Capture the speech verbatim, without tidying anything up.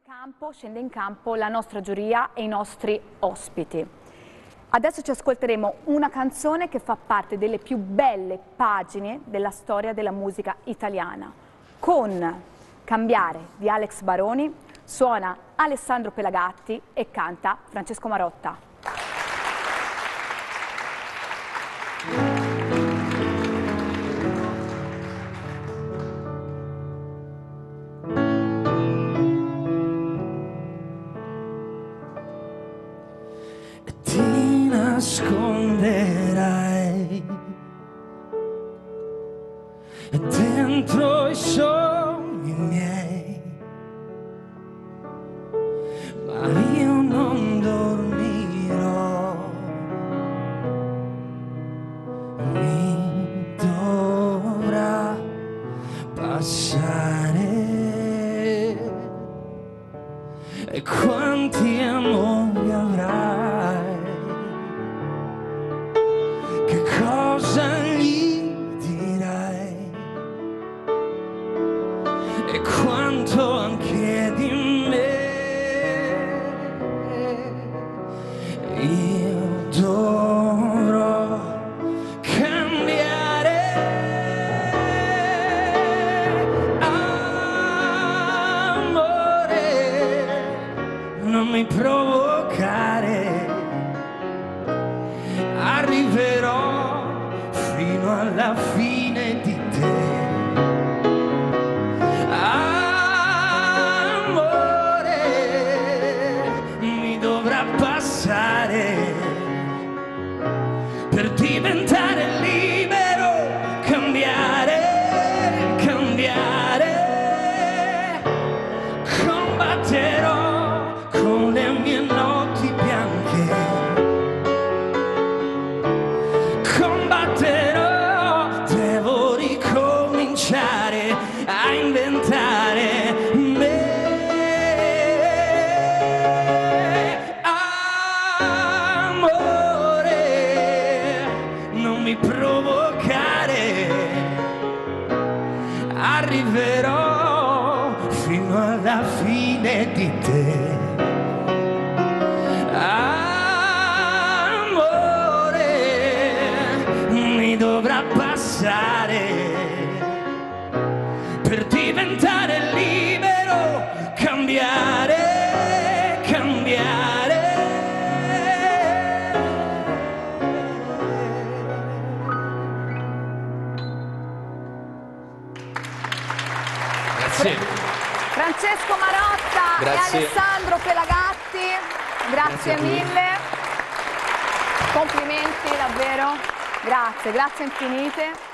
campo, scende in campo la nostra giuria e i nostri ospiti. Adesso ci ascolteremo una canzone che fa parte delle più belle pagine della storia della musica italiana. Con Cambiare di Alex Baroni suona Alessandro Pelagatti e canta Francesco Marotta. Ti nasconderai dentro i sogni miei, ma io non dormirò, mi dovrà passare. E quanti amori avrai, che cosa gli dirai, e quanto anche di me io dovrò cambiare. Amore, non mi provocare, arriverò fino alla fine di te. Amore, mi dovrà passare per diventare libero, cambiare, cambiare. Combatterò con le mie notti bianche, combatterò, devo ricominciare a inventare me. Amore, non mi provocare, arriverò fino alla fine di te. Mi dovrà passare per diventare libero, cambiare, cambiare. Grazie. Francesco Marotta Grazie. e Alessandro Pelagatti, grazie, Grazie a mille, complimenti davvero, grazie, grazie infinite.